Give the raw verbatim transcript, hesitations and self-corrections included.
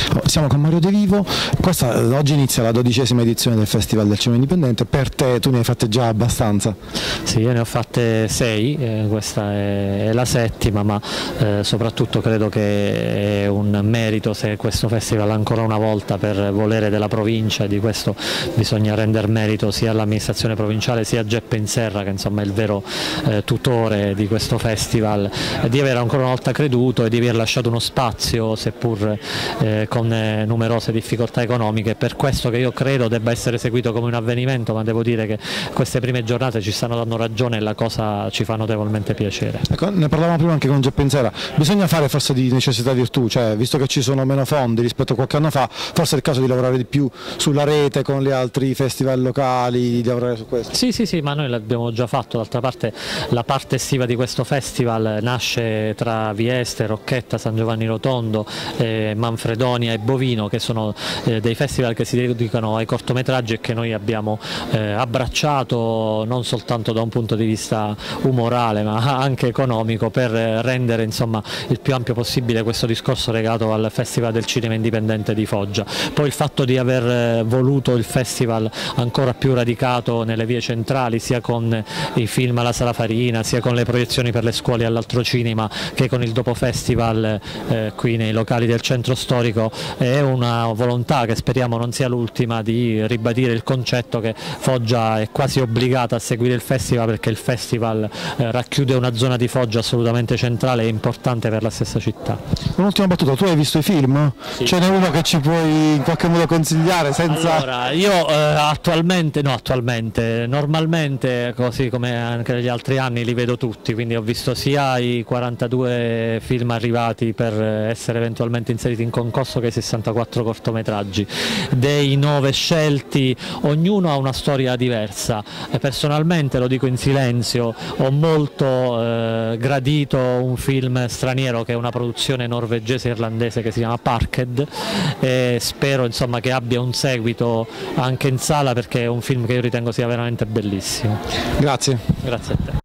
Siamo con Mario De Vivo, questa, oggi inizia la dodicesima edizione del Festival del Cinema Indipendente. Per te, tu ne hai fatte già abbastanza? Sì, io ne ho fatte sei, eh, questa è, è la settima, ma eh, soprattutto credo che è un merito se questo festival ancora una volta, per volere della provincia, e di questo bisogna rendere merito sia all'amministrazione provinciale sia a Geppe Inserra, che insomma è il vero eh, tutore di questo festival, di aver ancora una volta creduto e di aver lasciato uno spazio, seppur eh, con eh, numerose difficoltà economiche. Per questo che io credo debba essere seguito come un avvenimento, ma devo dire che queste prime giornate ci stanno dando ragione e la cosa ci fa notevolmente piacere. Ecco, ne parlavamo prima anche con Geppe Inserra, bisogna fare forse di necessità virtù, cioè visto che ci sono meno fondi rispetto a qualche anno fa, forse è il caso di lavorare di più sulla rete con gli altri festival locali, di lavorare su questo. Sì, sì, sì, ma noi l'abbiamo già fatto, d'altra parte la parte estiva di questo festival nasce tra Vieste, Rocchetta, San Giovanni Rotondo, eh, Manfredonia e Bovino, che sono eh, dei festival che si dedicano ai cortometraggi e che noi abbiamo eh, abbracciato non soltanto da un punto di vista umorale ma anche economico, per rendere insomma il più ampio possibile questo discorso legato al Festival del Cinema Indipendente di Foggia. Poi il fatto di aver voluto il festival ancora più radicato nelle vie centrali, sia con i film alla Sala Farina, sia con le proiezioni per le scuole all'Altro Cinema, che con il dopo festival eh, qui nei locali del centro storico, è una volontà che speriamo non sia l'ultima, di ribadire il concetto che Foggia è quasi obbligata a seguire il festival, perché il festival eh, racchiude una zona di Foggia assolutamente centrale e importante per la stessa città. Un'ultima battuta, tu hai visto i film? Sì. Ce n'è uno che ci puoi in qualche modo consigliare senza... Allora, io eh, attualmente, no attualmente, normalmente, così come anche negli altri anni, li vedo tutti, quindi ho visto sia i quarantadue film arrivati per essere eventualmente inseriti in concorso che i sessantaquattro cortometraggi. Dei nove scelti, ognuno ha una storia diversa. E personalmente, lo dico in silenzio, ho molto eh, gradito un film straniero che è una produzione norvegese-irlandese che si chiama Parked, e spero insomma che abbia un seguito anche in sala, perché è un film che io ritengo sia veramente bellissimo. Grazie. Grazie a te.